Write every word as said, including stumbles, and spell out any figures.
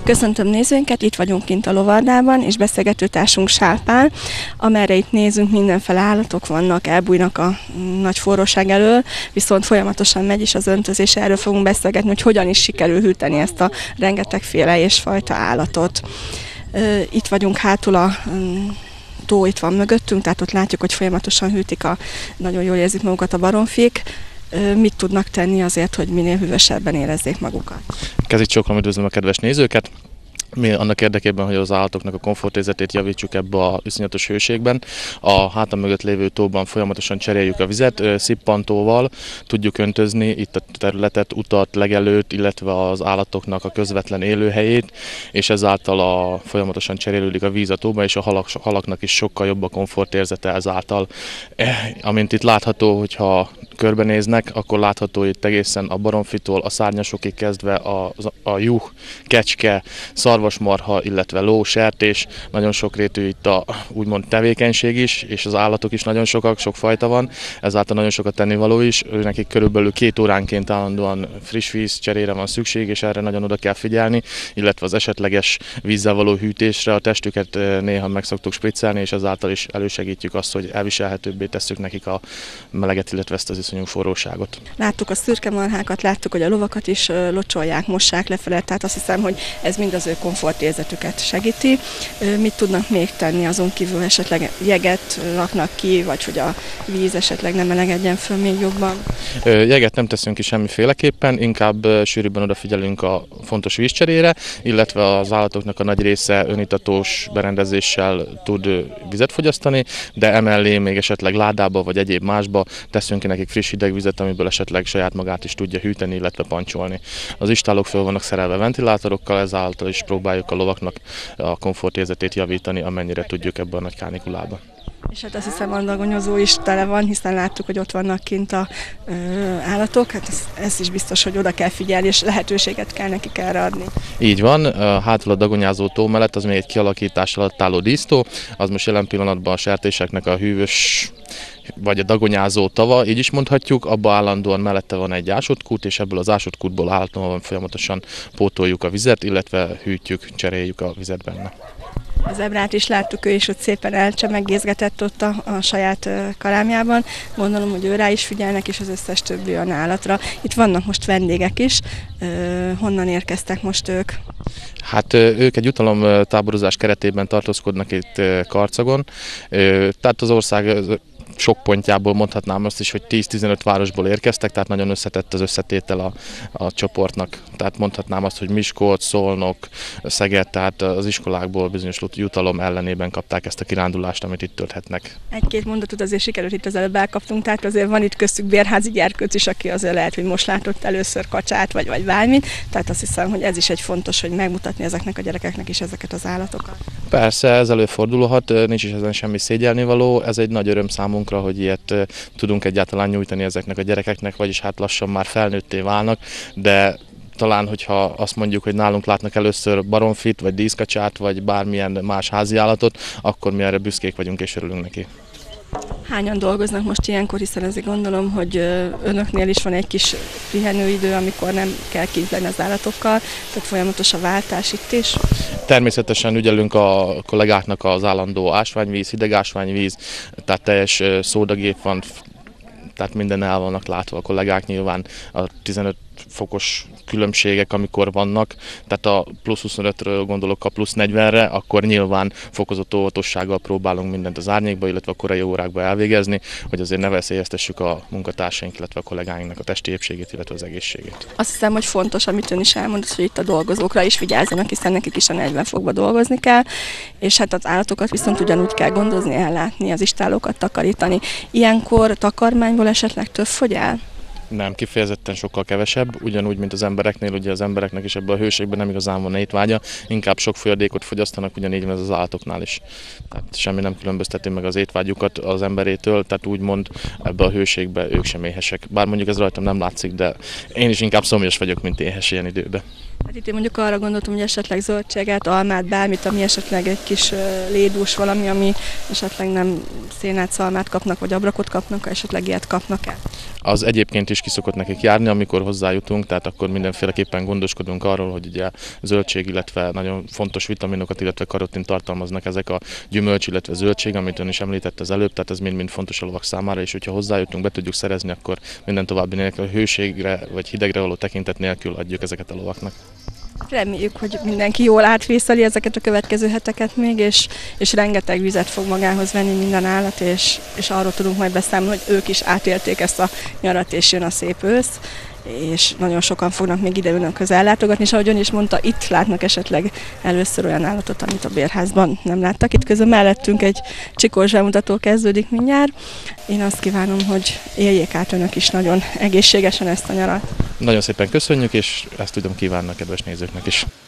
Köszöntöm nézőinket, itt vagyunk kint a lovardában, és beszélgetőtársunk Sál Pál, amerre itt nézünk, mindenfele állatok vannak, elbújnak a nagy forróság elől, viszont folyamatosan megy is az öntözés, erről fogunk beszélgetni, hogy hogyan is sikerül hűteni ezt a rengetegféle és fajta állatot. Itt vagyunk hátul a tó, itt van mögöttünk, tehát ott látjuk, hogy folyamatosan hűtik, a, nagyon jól érzik magukat a baromfik. Mit tudnak tenni azért, hogy minél hűvösebben érezzék magukat? Kezit csókolom, üdvözlöm a kedves nézőket! Mi annak érdekében, hogy az állatoknak a komfortérzetét javítsuk ebbe a iszonyatos hőségben, a hátam mögött lévő tóban folyamatosan cseréljük a vizet, szippantóval tudjuk öntözni itt a területet, utat, legelőt, illetve az állatoknak a közvetlen élőhelyét, és ezáltal a, folyamatosan cserélődik a víz a tóba, és a halak, halaknak is sokkal jobb a komfortérzete ezáltal. Amint itt látható, hogyha körbenéznek, akkor látható itt egészen a baromfitól, a szárnyasokig kezdve a, a juh, kecske, szarvasmarha, illetve ló, sertés, nagyon sokrétű itt a úgymond tevékenység is, és az állatok is nagyon sokak, sok fajta van, ezáltal nagyon sokat tennivaló is, nekik körülbelül két óránként állandóan friss víz cserére van szükség, és erre nagyon oda kell figyelni, illetve az esetleges vízzel való hűtésre a testüket néha meg szoktuk spriccelni, és ezáltal is elősegítjük azt, hogy elviselhetőbbé tesszük nekik a meleget, illetve ezt az iszonyú forróságot. Láttuk a szürke marhákat, láttuk, hogy a lovakat is locsolják, mossák lefele, tehát azt hiszem, hogy ez mind az ő komfortérzetüket segíti. Mit tudnak még tenni azon kívül, esetleg jeget raknak ki, vagy hogy a víz esetleg nem melegedjen föl még jobban? Jeget nem teszünk ki semmiféleképpen, inkább sűrűbben odafigyelünk a fontos vízcserére, illetve az állatoknak a nagy része önitatós berendezéssel tud vizet fogyasztani, de emellé még esetleg ládába vagy egyéb másba teszünk ki nekik friss hideg vizet, amiből esetleg saját magát is tudja hűteni, illetve pancsolni. Az istálók föl vannak szerelve ventilátorokkal, ezáltal is próbáljuk a lovaknak a komfortérzetét javítani, amennyire tudjuk ebben a nagy kánikulában. És hát azt hiszem, a dagonyozó is tele van, hiszen láttuk, hogy ott vannak kint a ö, állatok, hát ez, ez is biztos, hogy oda kell figyelni, és lehetőséget kell nekik erre adni. Így van, hátul a dagonyázó tó mellett az még egy kialakítás alatt álló dísztó, az most jelen pillanatban a sertéseknek a hűvös vagy a dagonyázó tava, így is mondhatjuk, abban állandóan mellette van egy ásótkút, és ebből az ásótkútból állandóan folyamatosan pótoljuk a vizet, illetve hűtjük, cseréljük a vizet benne. Az zebrát is láttuk, ő is ott szépen elcsemegézgetett ott a, a saját kalámjában. Gondolom, hogy ő rá is figyelnek, és az összes többi olyan állatra. Itt vannak most vendégek is. Honnan érkeztek most ők? Hát ők egy jutalomtáborozás keretében tartózkodnak itt Karcagon. Tehát az ország sok pontjából mondhatnám azt is, hogy tíz-tizenöt városból érkeztek, tehát nagyon összetett az összetétel a, a csoportnak. Tehát mondhatnám azt, hogy Miskolc, Szolnok, Szeged, tehát az iskolákból bizonyos jutalom ellenében kapták ezt a kirándulást, amit itt tölthetnek. Egy-két mondatot azért sikerült itt az előbb elkaptunk, tehát azért van itt köztük bérházi gyerkőc is, aki azért lehet, hogy most látott először kacsát, vagy, vagy bármit. Tehát azt hiszem, hogy ez is egy fontos, hogy megmutatni ezeknek a gyerekeknek is ezeket az állatokat. Persze, ez előfordulhat, nincs is ezen semmi szégyelnivaló, ez egy nagy öröm számunkra, hogy ilyet tudunk egyáltalán nyújtani ezeknek a gyerekeknek, vagyis hát lassan már felnőtté válnak, de talán, hogyha azt mondjuk, hogy nálunk látnak először baromfit, vagy díszkacsát, vagy bármilyen más háziállatot, akkor mi erre büszkék vagyunk és örülünk neki. Hányan dolgoznak most ilyenkor, hiszen ezért gondolom, hogy önöknél is van egy kis pihenőidő, amikor nem kell kint lenni az állatokkal, tehát folyamatos a váltás itt is. Természetesen ügyelünk a kollégáknak az állandó ásványvíz, hideg ásványvíz, tehát teljes szódagép van, tehát minden el vannak látva a kollégák, nyilván a tizenöt fokos különbségek, amikor vannak, tehát a plusz huszonötről gondolok a plusz negyvenre, akkor nyilván fokozott óvatossággal próbálunk mindent az árnyékba, illetve a korai órákba elvégezni, hogy azért ne veszélyeztessük a munkatársaink, illetve a kollégáinknak a testi épségét, illetve az egészségét. Azt hiszem, hogy fontos, amit ön is elmondott, hogy itt a dolgozókra is vigyázzanak, hiszen nekik is a negyven fokba dolgozni kell, és hát az állatokat viszont ugyanúgy kell gondozni, ellátni, az istálókat takarítani. Ilyenkor takarmányból esetleg több fogy el? Nem, kifejezetten sokkal kevesebb, ugyanúgy, mint az embereknél, ugye az embereknek is ebben a hőségben nem igazán van étvágya, inkább sok folyadékot fogyasztanak, ugyanígy van ez az állatoknál is. Tehát semmi nem különbözteti meg az étvágyukat az emberétől, tehát úgymond ebbe a hőségbe ők sem éhesek. Bár mondjuk ez rajtam nem látszik, de én is inkább szomjas vagyok, mint éhes ilyen időben. Hát itt én mondjuk arra gondoltam, hogy esetleg zöldséget, almát, bármit, ami esetleg egy kis lédús valami, ami esetleg nem szénát, szalmát kapnak, vagy abrakot kapnak, esetleg ilyet kapnak el. Az egyébként is ki szokott nekik járni, amikor hozzájutunk, tehát akkor mindenféleképpen gondoskodunk arról, hogy ugye zöldség, illetve nagyon fontos vitaminokat, illetve karotin tartalmaznak ezek a gyümölcs, illetve zöldség, amit ön is említett az előbb, tehát ez mind-mind fontos a lovak számára, és hogyha hozzájutunk, be tudjuk szerezni, akkor minden további nélkül hőségre vagy hidegre való tekintet nélkül adjuk ezeket a lovaknak. Reméljük, hogy mindenki jól átvészeli ezeket a következő heteket még, és, és rengeteg vizet fog magához venni minden állat, és, és arról tudunk majd beszámolni, hogy ők is átélték ezt a nyarat, és jön a szép ősz, és nagyon sokan fognak még ide önökhöz ellátogatni, és ahogy ön is mondta, itt látnak esetleg először olyan állatot, amit a bérházban nem láttak. Itt közben mellettünk egy csikós bemutató kezdődik mindjárt. Én azt kívánom, hogy éljék át önök is nagyon egészségesen ezt a nyarat. Nagyon szépen köszönjük, és ezt tudom kívánni a kedves nézőknek is.